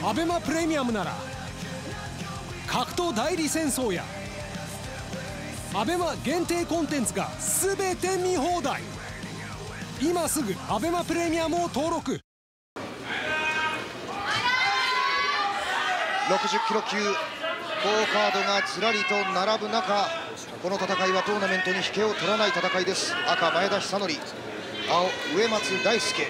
アベマプレミアムなら格闘代理戦争やアベマ限定コンテンツが全て見放題。今すぐアベマプレミアムを登録。 60キロ級好カードがずらりと並ぶ中、この戦いはトーナメントに引けを取らない戦いです。赤前田久則、青植松大輔。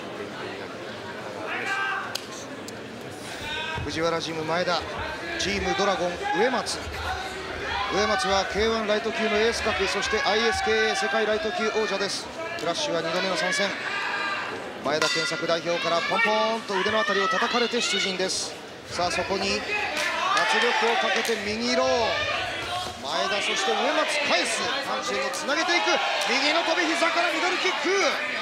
藤原ジム前田、チームドラゴン植松。植松は K1 ライト級のエース格、そして ISKA 世界ライト級王者です。クラッシュは2度目の参戦。前田健作代表からポンポーンと腕のあたりを叩かれて出陣です。さあそこに圧力をかけて右ロー、前田そして植松返す、パンチへとつなげていく、右の飛び膝からミドルキック。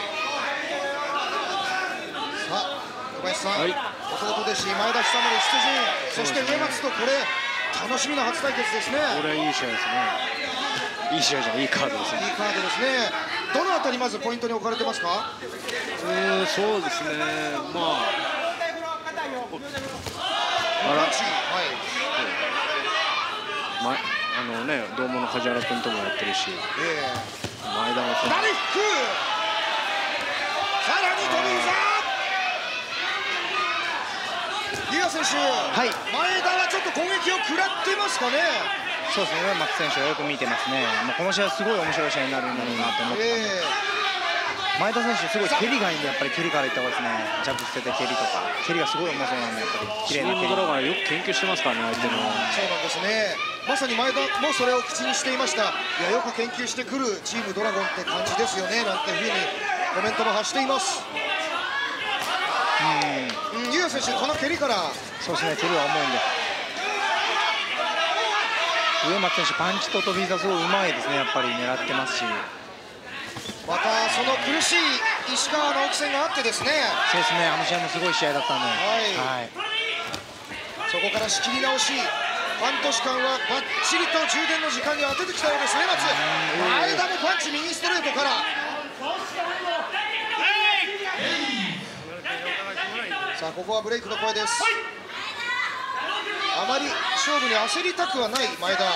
さあ小林さん、弟弟子前田久則出陣、そして植松とこれ楽しみな初対決ですね。 これはいい試合ですね。いい試合じゃない、いいカードですね。 いいカードですね。どのあたりまずポイントに置かれてますか？ そうですね、まあ同門の梶原君ともやってるし、前田も左フック、さらに飛び膝。湯浅選手、前田はちょっと攻撃を食らってますかね。 そうですね、上松選手はよく見てますね。この試合すごい面白い試合になるんだろうなと思ってたんで、前田選手すごい蹴りがいいんで、やっぱり蹴りからいった方がいいですね。ジャブ捨てて蹴りとか、蹴りがすごいうまそうなんで、やっぱり綺麗な蹴り。 チームドラゴンはよく研究してますからね、相手の。 そうなんですね。まさに前田もそれを口にしていました。いや、よく研究してくるチームドラゴンって感じですよね、なんていうふうにコメントも発しています。湯浅選手、この蹴りから。 そうですね、蹴りは重いんで。上松選手、パンチと飛び膝すごいうまいですね、やっぱり狙ってますし。 またその苦しい石川直樹戦があってですね。 そうですね、あの試合もすごい試合だったんで、 そこから仕切り直し、半年間はバッチリと充電の時間に当ててきたようです。植松、前田もパンチ右ストレートから。さあここはブレイクの声です。あまり勝負に焦りたくはない前田。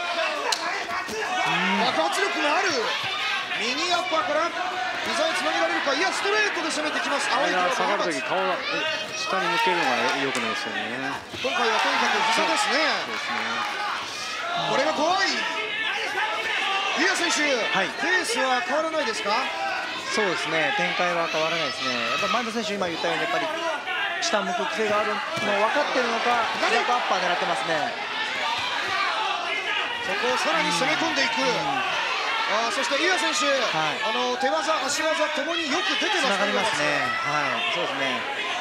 爆発力がある右アッパーから膝へつなげられるか。いや、ストレートで攻めてきます。青い下がるとき顔が下に向けるのが良くないですよね。 今回はとにかく膝ですね。これが怖い。湯浅選手、ペースは変わらないですか？ そうですね、展開は変わらないですね。やっぱ前田選手、今言ったようにやっぱり下向く癖があるの分かってるのか、左アッパー狙ってますね。 そこをさらに攻め込んでいく。そして湯浅選手、手技、足技ともによく出てます。つながりますね。そうですね。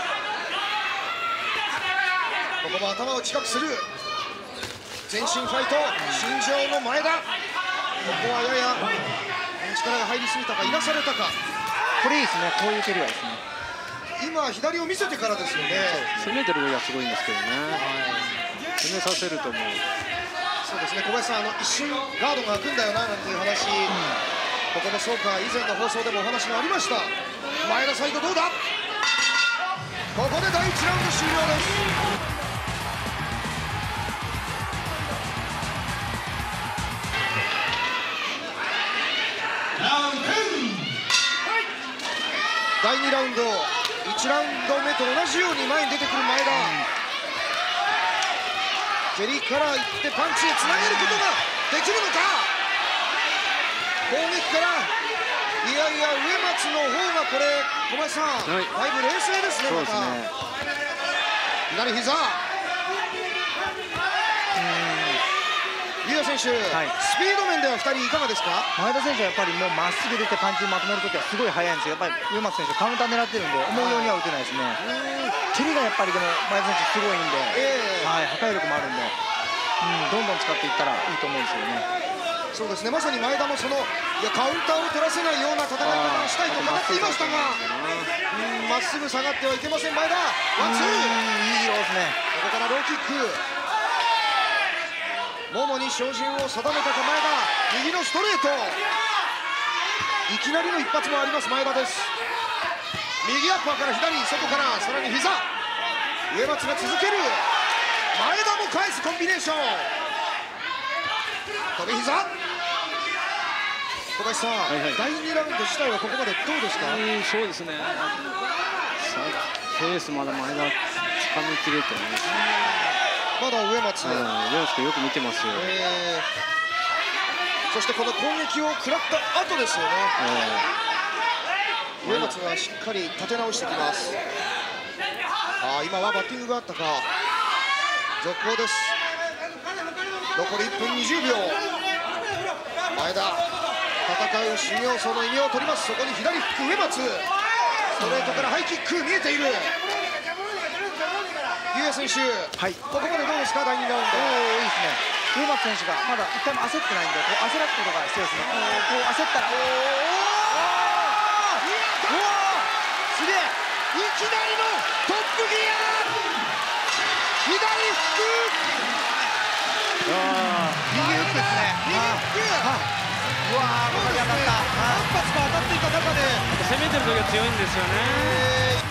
ここも頭を近くする全身ファイト、心情の前田。ここはやや力が入りすぎたか、いなされたか。 これいいですね、こういう蹴りはいいですね。 今左を見せてからですよね。 攻めてるのがすごいんですけどね。攻めさせるともう。 そうですね、小林さん、一瞬ガードが開くんだよななんていう話、ここもそうか、以前の放送でもお話がありました。前田サイドどうだ。ここで第1ラウンド終了です。第2ラウンド、1ラウンド目と同じように前に出てくる前田。蹴りからいってパンチへつなげることができるのか。攻撃から、いやいや植松の方がこれ小林さん、だいぶ冷静ですね。また左膝。湯浅選手、スピード面では2人いかがですか？ 前田選手はやっぱりもうまっすぐ出てパンチまとめるときはすごい速いんですよ。やっぱり植松選手カウンター狙ってるんで思うようには打てないですね。蹴りがやっぱりでも前田選手すごいんで、破壊力もあるんで、どんどん使っていったらいいと思うんですよね。 そうですね、まさに前田もそのカウンターを取らせないような戦い方をしたいと語っていましたが、まっすぐ下がってはいけません。前田ワンツー、 いい色ですね。 ここからローキック、ももに照準を定めたか前田。右のストレート、いきなりの一発もあります前田です。右アッパーから左、外からさらに膝。 上松が続ける。前田も返すコンビネーション。飛び膝。小林さん、第2ラウンド自体はここまでどうですか？ そうですね、ペースまだ前田つかみきれてないですね。 まだ上松、 上松君よく見てますよ。 そしてこの攻撃を食らった後ですよね。上松がしっかり立て直してきます。今はバッティングがあったか。続行です。残り1分20秒。前田、戦う新要素の意味を取ります。そこに左フック上松、ストレートからハイキック見えている。ゆうや選手、ここまでどうですか？第2ラウンド。 いいですね。上松選手がまだ一回も焦ってないんで、焦らすことが必要ですね。焦ったら、すげえ、 いきなりのトップギア、左フック、 右フックですね。 右フック、 うわー、ここに当たった。 何発か当たっていた中で攻めてる時は強いんですよね。